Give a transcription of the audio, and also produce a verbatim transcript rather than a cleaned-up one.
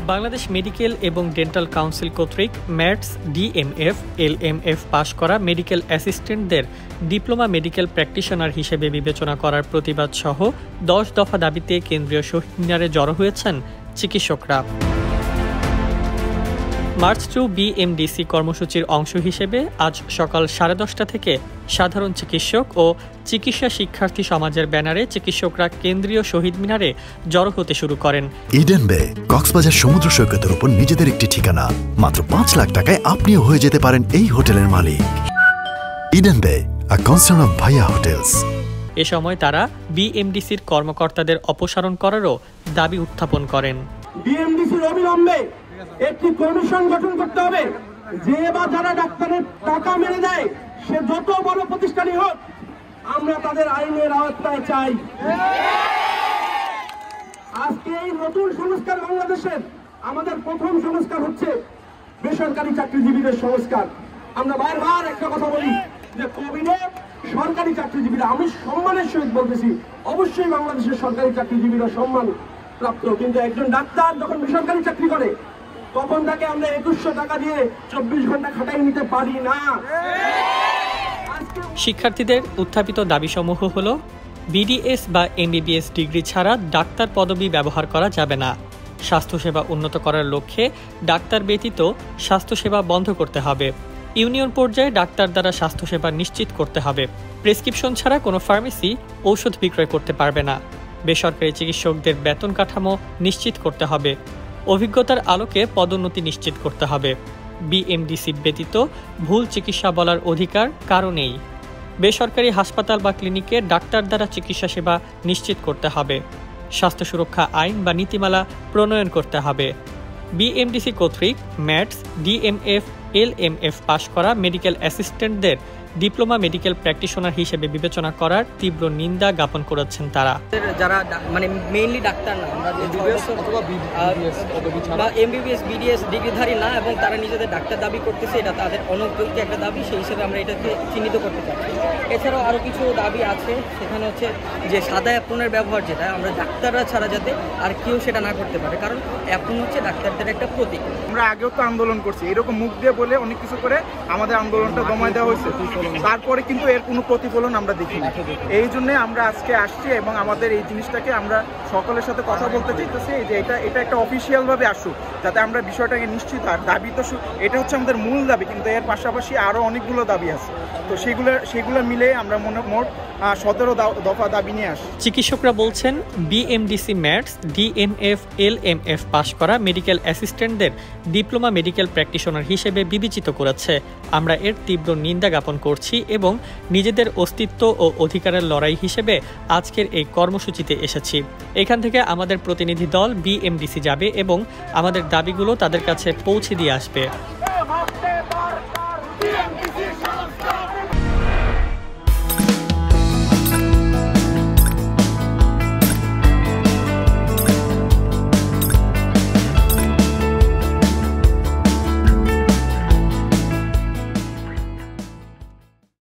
Bangladesh medical এবং dental council কর্তৃক MATS, DMF, LMF pass করা মেডিকেল অ্যাসিস্ট্যান্টদের ডিপ্লোমা মেডিকেল প্র্যাকটিশনার হিসেবে বিবেচনা করার প্রতিবাদ সহ দশ দফা দাবিতে কেন্দ্রীয় শহীদ মিনারে জড়ো হয়েছেন চিকিৎসকরা। মার্চ টু বিএমডিসি কর্মসূচির অংশ হিসেবে আজ সকাল সাড়ে দশটা থেকে সাধারণ চিকিৎসক ও চিকিৎসা শিক্ষার্থী সমাজের ব্যানারে চিকিৎসকরা কেন্দ্রীয় শহীদ মিনারে জড়ো হতে শুরু করেন। ইডেন বে কক্সবাজার সমুদ্র সৈকতের উপর নিজেদের একটি ঠিকানা। মাত্র পাঁচ লাখ টাকায় আপনিও হয়ে যেতে পারেন এই হোটেলের মালিক। Eden Bay, a concern of Bhaiya hotels. এ সময় তারা বিএমডিসির কর্মকর্তাদের অপসারণ করারও দাবি উত্থাপন করেন। বিএমডিসির অবিলম্বে একটি কমিশন গঠন করতে হবে, যে বা যারা ডাক্তারের টাকা মেরে দেয় সে যত বড় প্রতিষ্ঠানই হোক, আমরা তাদের আইনের আওতায় চাই। আজকে এই নতুন সংস্কার বাংলাদেশের আমাদের প্রথম সংস্কার হচ্ছে বেসরকারি চাকরিজীবীদের সংস্কার। আমরা বারবার একটা কথা বলি যে কোভিডে সরকারি চাকরিজীবীরা, আমি সম্মানের সহিত বলতেছি, অবশ্যই বাংলাদেশের সরকারি চাকরিজীবীরা সম্মান প্রাপ্ত, কিন্তু একজন ডাক্তার যখন বেসরকারি চাকরি করে তখন তাকে আমরা একুশশো টাকা দিয়ে চব্বিশ ঘন্টা খাটাই নিতে পারি না। শিক্ষার্থীদের উত্থাপিত দাবিসমূহ হল বিডিএস বা এমবিবিএস ডিগ্রি ছাড়া ডাক্তার পদবি ব্যবহার করা যাবে না, স্বাস্থ্যসেবা উন্নত করার লক্ষ্যে ডাক্তার ব্যতীত স্বাস্থ্যসেবা বন্ধ করতে হবে, ইউনিয়ন পর্যায়ে ডাক্তার দ্বারা স্বাস্থ্যসেবা নিশ্চিত করতে হবে, প্রেসক্রিপশন ছাড়া কোনো ফার্মেসি ঔষধ বিক্রয় করতে পারবে না, বেসরকারি চিকিৎসকদের বেতন কাঠামো নিশ্চিত করতে হবে, অভিজ্ঞতার আলোকে পদোন্নতি নিশ্চিত করতে হবে, বিএমডিসি ব্যতীত ভুল চিকিৎসা বলার অধিকার কারো নেই, বেসরকারি হাসপাতাল বা ক্লিনিকে ডাক্তার দ্বারা চিকিৎসা সেবা নিশ্চিত করতে হবে, স্বাস্থ্য সুরক্ষা আইন বা নীতিমালা প্রণয়ন করতে হবে, বিএমডিসি কর্তৃক ম্যাটস, ডিএমএফ, এলএমএফ পাশ করা মেডিকেল অ্যাসিস্ট্যান্টদের ডিপ্লোমা মেডিকেল প্র্যাকটিশনার হিসেবে বিবেচনা করার তীব্র নিন্দা জ্ঞাপন করেছেন তারা। যারা মানে মেইনলি ডাক্তার না, আমরা বা এমবিবিএস বিডিএস ডিগ্রিধারী না এবং তারা নিজেদের ডাক্তার দাবি করতেছে, এটা তাদের অনৈতিক একটা দাবি, সেই হিসেবে আমরা এটাকে চিহ্নিত করতে চাচ্ছি। এছাড়াও আরও কিছু দাবি আছে, সেখানে হচ্ছে যে সাদা অ্যাপ্রনের ব্যবহার, যেটা আমরা ডাক্তাররা ছাড়া যাতে আর কেউ সেটা না করতে পারে, কারণ অ্যাপ্রন হচ্ছে ডাক্তারদের একটা প্রতীক। আমরা আগেও তো আন্দোলন করছি, এরকম মুখ দিয়ে বলে অনেক কিছু করে আমাদের আন্দোলনটা দমায় দেওয়া হয়েছে, তারপরে কিন্তু এর কোনো প্রতিফলন আমরা দেখি না। এই জন্যে আমরা আজকে আসছি এবং আমাদের এই জিনিসটাকে আমরা সকলের সাথে কথা বলতে চাইতেছি যে এটা এটা একটা অফিসিয়ালভাবে আসুক, যাতে আমরা বিষয়টাকে নিশ্চিত। আর দাবি তো এটা হচ্ছে আমাদের মূল দাবি, কিন্তু এর পাশাপাশি আরও অনেকগুলো দাবি আছে, তো সেগুলো সেগুলো মিলে আমরা মনে মোট সতেরো দফা দাবি নিয়ে আসি। চিকিৎসকরা বলছেন BMDC MATS, DMF, LMF pass করা মেডিকেল অ্যাসিস্ট্যান্টদের ডিপ্লোমা মেডিকেল প্র্যাকটিশনার হিসেবে বিবেচিত করেছে। আমরা এর তীব্র নিন্দা জ্ঞাপন করছি এবং নিজেদের অস্তিত্ব ও অধিকারের লড়াই হিসেবে আজকের এই কর্মসূচিতে এসেছি। এখান থেকে আমাদের প্রতিনিধি দল বিএমডিসি যাবে এবং আমাদের দাবিগুলো তাদের কাছে পৌঁছে দিয়ে আসবে।